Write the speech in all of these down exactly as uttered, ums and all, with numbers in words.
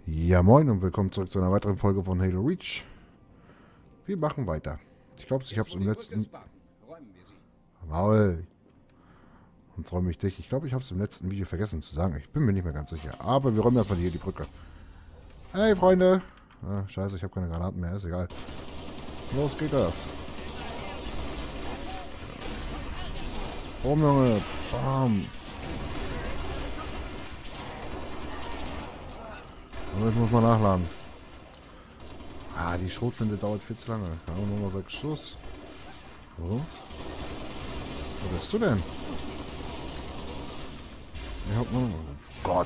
Ja, moin und willkommen zurück zu einer weiteren Folge von Halo Reach. Wir machen weiter. Ich glaube, ich habe es im letzten... Maul. Sonst räume ich dich. Ich glaube, ich habe es im letzten Video vergessen zu sagen. Ich bin mir nicht mehr ganz sicher. Aber wir räumen erstmal hier die Brücke. Hey, Freunde. Ah, scheiße, ich habe keine Granaten mehr. Ist egal. Los geht das. Komm, Junge. Bam. Aber ich muss mal nachladen. Ah, die Schrotflinte dauert viel zu lange. Da haben wir nur noch sechs Schuss. So. Wo bist du denn? Ich hab nur... Oh Gott.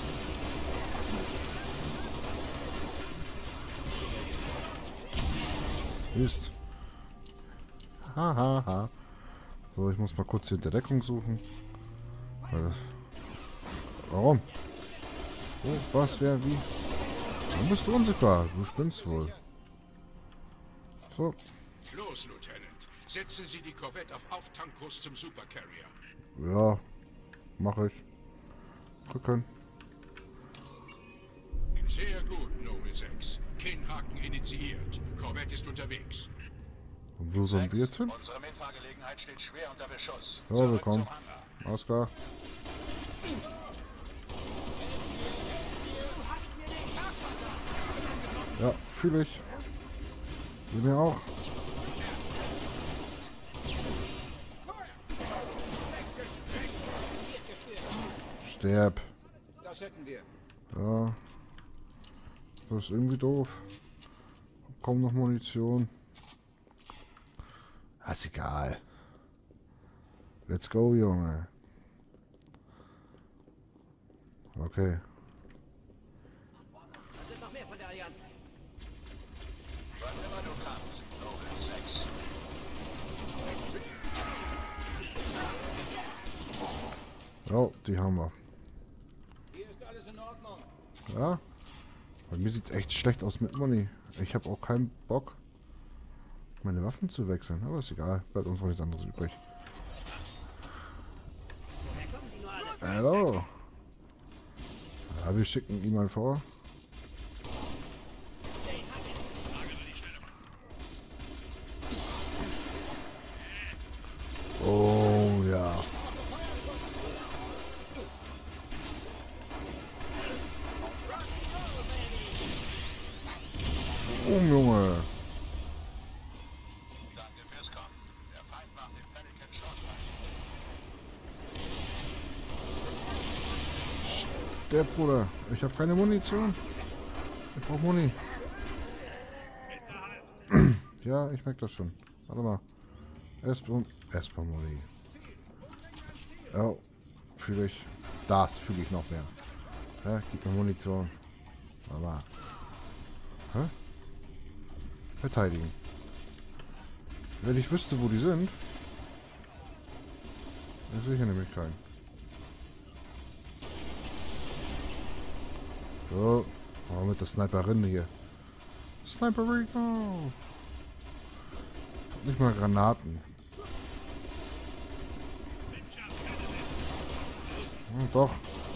Ist. Hahaha. Ha, ha. So, ich muss mal kurz die Deckung suchen. Das... Warum? Oh, was, wer, wie? Du bist unsichtbar. Du spinnst wohl. So. Los, Lieutenant. Setzen Sie die Korvette auf Auftankkurs zum Supercarrier. Ja, mache ich. Drücken. Sehr gut, Noble sechs. Kinnhaken initiiert. Korvette ist unterwegs. Und wo sollen wir jetzt hin? Unsere Mitfahrgelegenheit steht schwer unter Beschuss. Ja, willkommen. Alles klar. Ja, fühle ich. Du mir auch. Sterb. Das hätten wir. Ja. Das ist irgendwie doof. Kaum noch Munition. Ah, ist egal. Let's go, Junge. Okay. Da sind noch mehr von der Allianz. Wann immer du kannst, Noble sechs. Ja, die haben wir. Hier ist alles in Ordnung. Ja. Bei mir sieht es echt schlecht aus mit Money. Ich habe auch keinen Bock, meine Waffen zu wechseln. Aber ist egal. Bleibt uns noch nichts anderes übrig. Hallo. Ja, wir schicken ihn mal vor. Oh ja. Oh Junge. Danke fürs Kommen. Der Feind macht den Pelican Shotline. Der Bruder. Ich habe keine Munition. Ich brauche Muni. Ja, ich merke das schon. Warte mal. Erstmal erstmal Muni. Ja, fühle ich. Das fühle ich noch mehr. Ja, gib mir Munition. Warte mal. Hä? Verteidigen. Wenn ich wüsste, wo die sind, dann sehe ich hier nämlich keinen. So, oh, mit der Sniperin hier. Sniperino! Nicht mal Granaten. Hm, doch.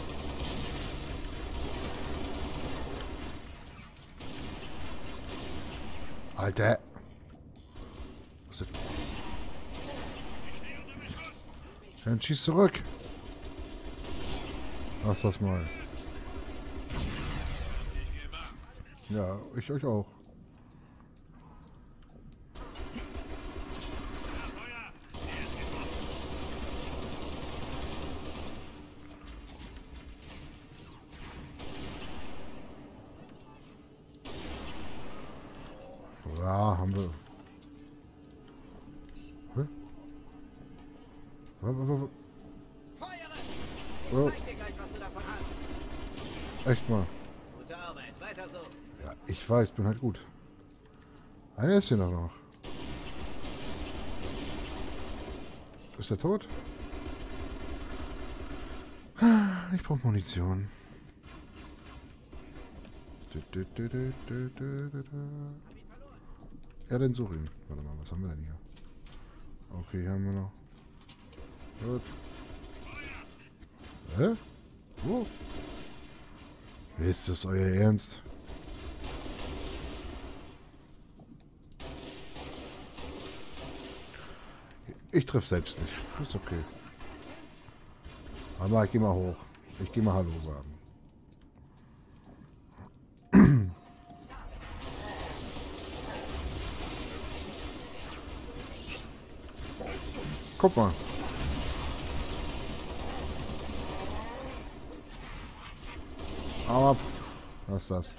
Alter. Was ist das? Dann schieß zurück. Lass das mal. Ja, ich euch auch. Ja, haben wir. Hä? Was, was, was? Feuere! Oh. Ich zeig dir gleich, was du davon hast. Echt mal. Gute Arbeit, weiter so. Ja, ich weiß, bin halt gut. Einer ist hier noch. noch. Ist er tot? Ich brauche Munition. Ja, dann such ihn. Warte mal, was haben wir denn hier? Okay, hier haben wir noch. Gut. Hä? Wo? Ist das euer Ernst? Ich triff selbst nicht. Ist okay. Aber ich geh mal hoch. Ich geh mal Hallo sagen. Guck mal. Hau ab. Was ist das?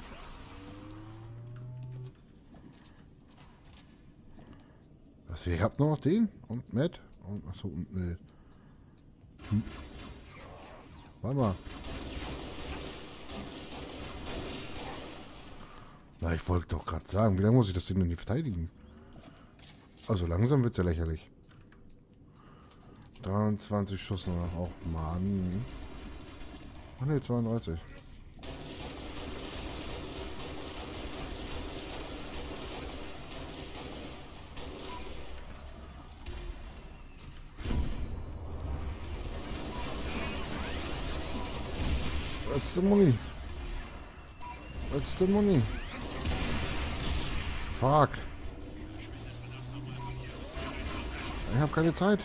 Was, ich hab nur noch den und Matt und achso und äh. Hm. Warte mal. Na, ich wollte doch gerade sagen, wie lange muss ich das Ding denn nicht verteidigen? Also langsam wird's ja lächerlich. dreiundzwanzig Schuss nur noch. Oh Mann. Ach ne, zweiunddreißig. That's the money. That's the money. Fuck. Ich habe keine Zeit.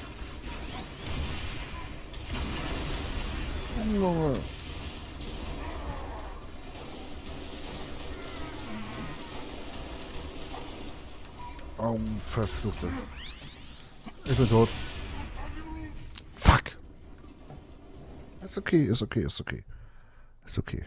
Junge. Oh, verfluchte. Ich bin tot. Fuck. Ist okay, ist okay, ist okay. Ist okay.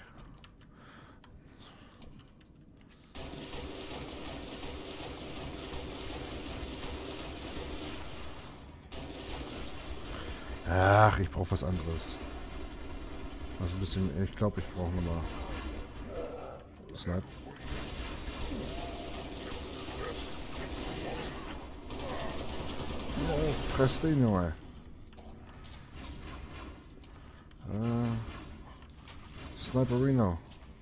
Ach, ich brauche was anderes. Also ein bisschen, ich glaube, ich brauche nochmal Snipe. Oh, fress den, Junge. Äh, Sniperino.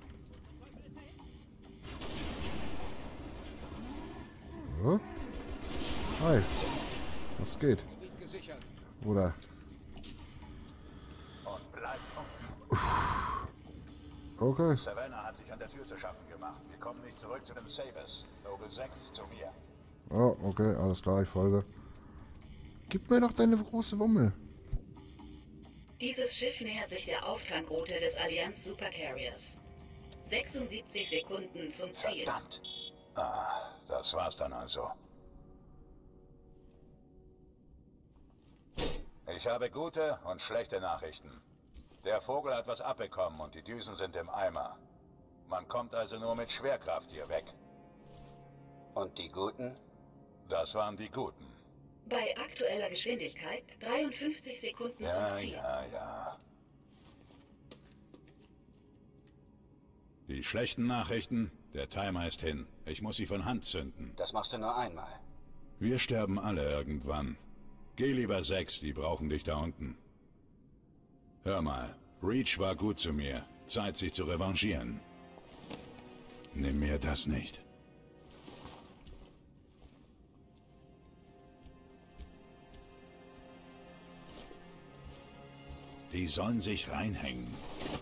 So. Hi. Was geht? Oder? Okay. Savannah hat sich an der Tür zu schaffen gemacht. Wir kommen nicht zurück zu den Sabres. Noble sechs zu mir. Oh, okay, alles klar, ich folge. Gib mir doch deine große Wumme. Dieses Schiff nähert sich der Auftankroute des Allianz Supercarriers. sechsundsiebzig Sekunden zum Ziel. Verdammt. Ah, das war's dann also. Ich habe gute und schlechte Nachrichten. Der Vogel hat was abbekommen und die Düsen sind im Eimer. Man kommt also nur mit Schwerkraft hier weg. Und die Guten? Das waren die Guten. Bei aktueller Geschwindigkeit dreiundfünfzig Sekunden Ja, zum Ziel. ja, ja. Die schlechten Nachrichten? Der Timer ist hin. Ich muss sie von Hand zünden. Das machst du nur einmal. Wir sterben alle irgendwann. Geh lieber sechs, die brauchen dich da unten. Hör mal, Reach war gut zu mir. Zeit, sich zu revanchieren. Nimm mir das nicht. Die sollen sich reinhängen.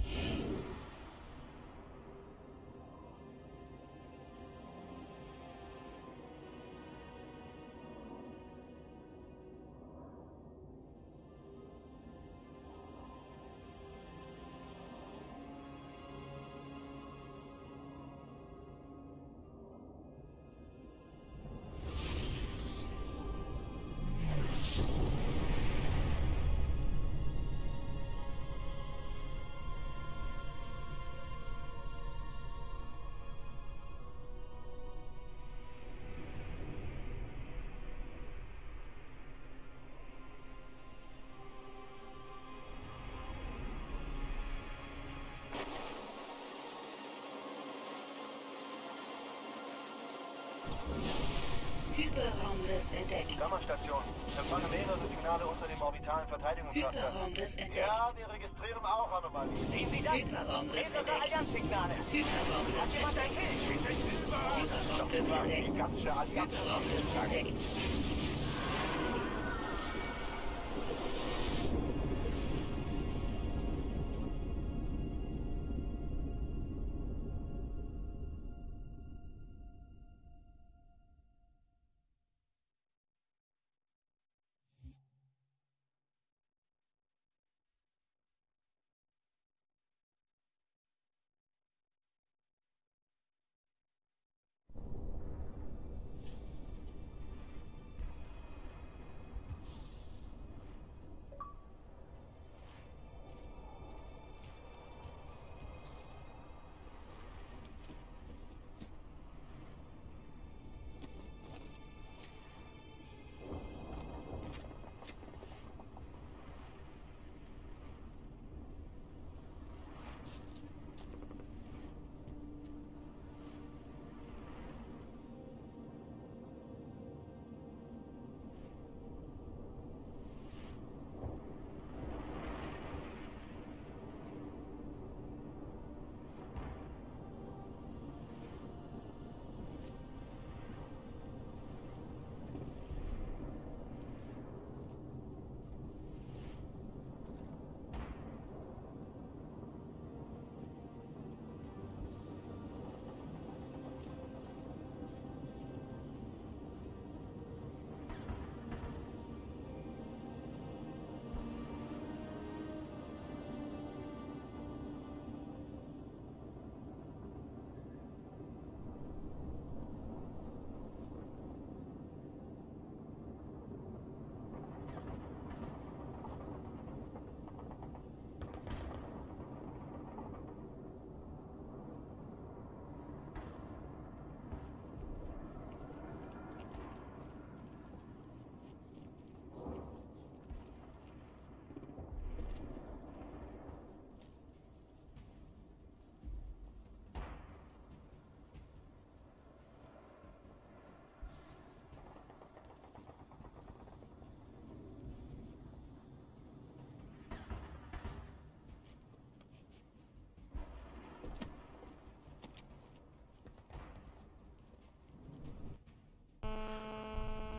Hyperraumriss entdeckt. Kammerstation. Empfange mehrere Signale unter dem orbitalen Verteidigungsraster. Hyperraumriss entdeckt. Ja, wir registrieren auch Anomalien. Sehen Sie das? Hyperraumriss Mehrere entdeckt. Allianzsignale. Hyperraumriss Hat jemand ein entdeckt. Bild? Hyperraumriss entdeckt. Gigantische Allianz. Hyperraumriss entdeckt.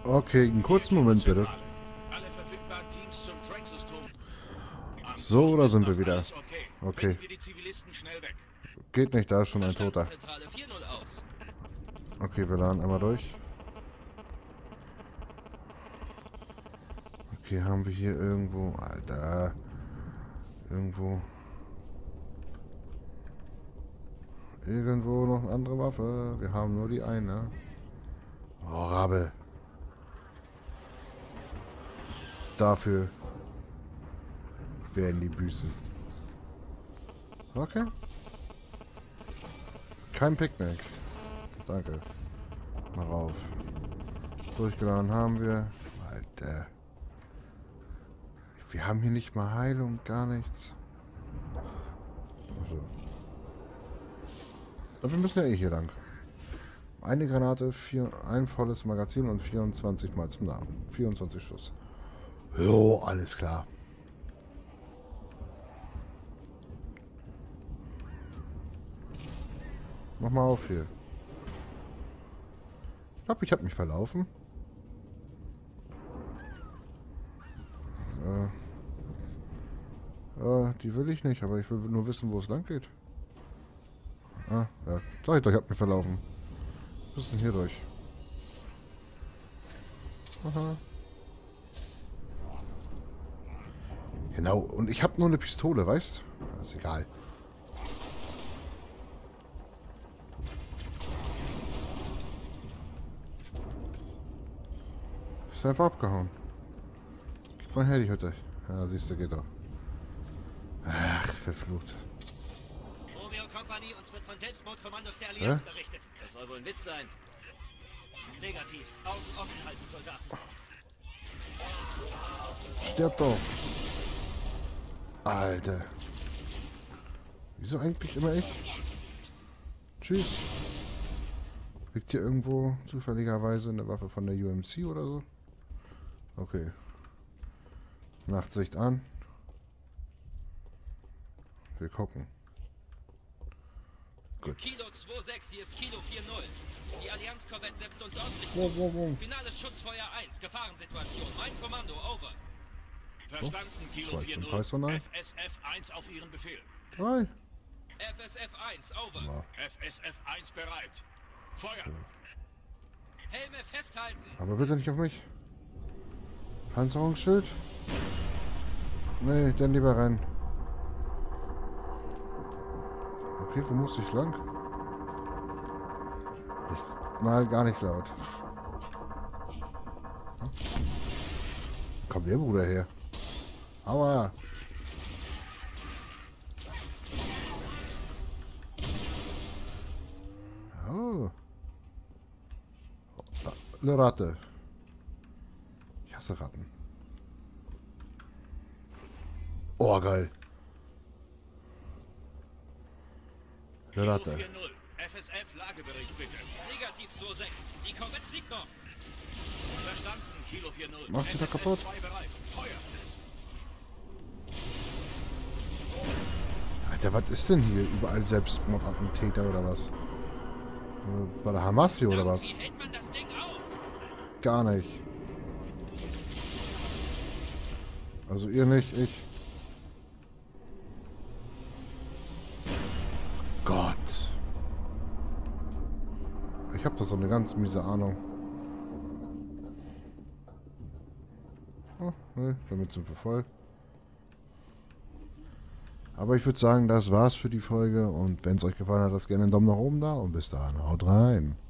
Okay, einen kurzen Moment bitte. Alle verfügbaren Teams zum Track-System. So, da sind wir wieder. Alles okay. Okay. Bringen wir die Zivilisten schnell weg. Geht nicht, da ist schon ein Toter. Zentrale vier null aus. Okay, wir laden einmal durch. Okay, haben wir hier irgendwo... Alter. Irgendwo... Irgendwo noch eine andere Waffe. Wir haben nur die eine. Oh, Rabe. Dafür werden die büßen. Okay. Kein Picknick. Danke. Mal rauf. Durchgeladen haben wir. Alter. Wir haben hier nicht mal Heilung, gar nichts. Also. Aber wir müssen ja eh hier lang. Eine Granate, vier, ein volles Magazin und vierundzwanzig Mal zum Namen. vierundzwanzig Schuss. Jo, alles klar. Mach mal auf hier. Ich glaube, ich habe mich verlaufen. Äh, äh, die will ich nicht, aber ich will nur wissen, wo es lang geht. Ah, ja. Sag ich doch, ich hab mich verlaufen. Was ist denn hier durch? Aha. Genau, und ich habe nur eine Pistole, weißt? Ist egal. Ist einfach abgehauen. Gib mal her die Hütte. Ja, siehst du, geht doch. Ach, verflucht. Romeo Company, uns wird von Selbstmordkommandos der Allianz berichtet. Das soll wohl ein Witz sein. Negativ. Augen offen halten, Soldaten. Stirb doch. Alter. Wieso eigentlich immer ich? Tschüss. Liegt hier irgendwo zufälligerweise eine Waffe von der U M C oder so? Okay. Nachtsicht an. Wir gucken. Gut. Kilo zwei sechs, hier ist Kilo vier null. Die Allianz-Korvette setzt uns ordentlich Wo, zu. wo, wo? Finales Schutzfeuer eins, Gefahrensituation. Mein Kommando, over. Verstanden, Kilo das war vier jetzt ein null. Personal. F S F eins auf Ihren Befehl. Drei. F S F eins, over. Ja. F S F eins bereit. Feuer. Helme festhalten. Aber bitte nicht auf mich. Panzerungsschild? Nee, dann lieber rein. Okay, wo muss ich lang? Ist mal gar nicht laut. Hm? Kommt der Bruder her? Aua! Oh. Eine Ratte. Ich hasse Ratten. Oh, geil. Eine Kilo Ratte. vier null. F S F Lagebericht bitte. Negativ zwei sechs. Die Korvette fliegt noch. Verstanden, Kilo vier null. Macht sie da kaputt? zwei bereit. Feuer. Alter, was ist denn hier? Überall Selbstmordattentäter oder was? Bei der Hamas hier oder was? Wie hält man das Ding auf? Gar nicht. Also ihr nicht, ich. Gott. Ich habe da so eine ganz miese Ahnung. Oh, ne, damit sind wir voll. Aber ich würde sagen, das war's für die Folge. Und wenn es euch gefallen hat, lasst gerne einen Daumen nach oben da. Und bis dahin, haut rein.